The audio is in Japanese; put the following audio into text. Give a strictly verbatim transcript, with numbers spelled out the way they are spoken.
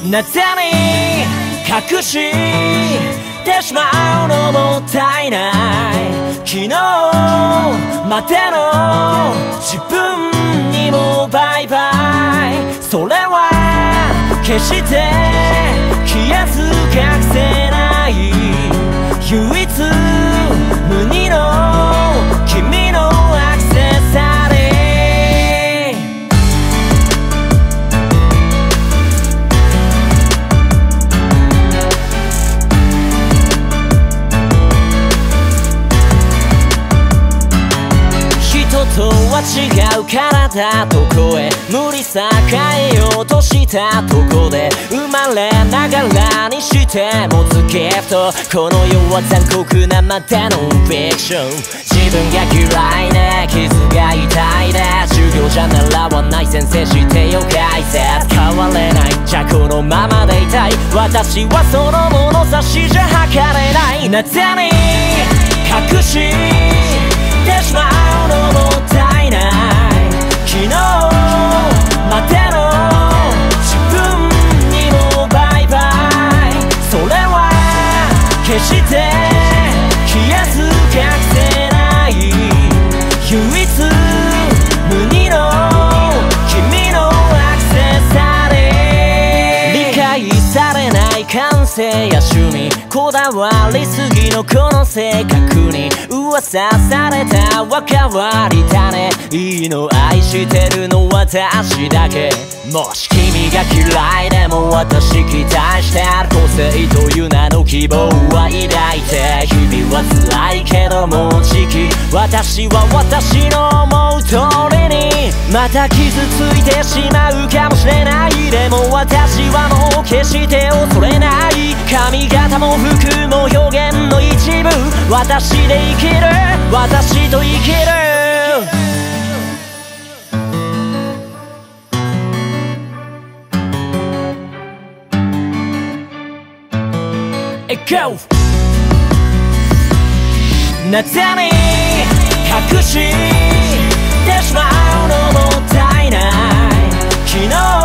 なぜに隠してしまうのもったいない。昨日までの自分にもバイバイ。それは決して消えず隠せない唯一無二の君のアクセサリー。人とは違う体と声、無理さ変えようとしたとこで生まれながらにして持つギフト。この世は残酷なまたノンフィクション。自分が嫌いで傷が痛いで授業じゃ習わない先生してよ解説。変われないじゃこのままでいたい。私はその物差しじゃ測れない。なぜに隠してしまうのもったいない。昨日までの自分にもバイバイ。それは決して消えず隠せない唯一無二の君のアクセサリー。理解されない感性や趣味、こだわりすぎのこの性格に噂された若わり種。いいの愛してるの私だけ。もし君が嫌いでも私期待してる。個性という名の希望は抱いて日々は辛いけどもうじき私は私の思う通りにまた傷ついてしまうかもしれない。でも私はもう決して恐れない。髪型も服も表現の一部。私で生きる、私と生きる。Go! なぜに隠してしまうのもったいない。昨日